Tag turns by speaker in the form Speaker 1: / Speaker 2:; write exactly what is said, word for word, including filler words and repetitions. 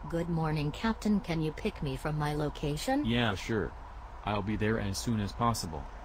Speaker 1: Good morning, Captain. Can you pick me from my location?
Speaker 2: Yeah, sure. I'll be there as soon as possible.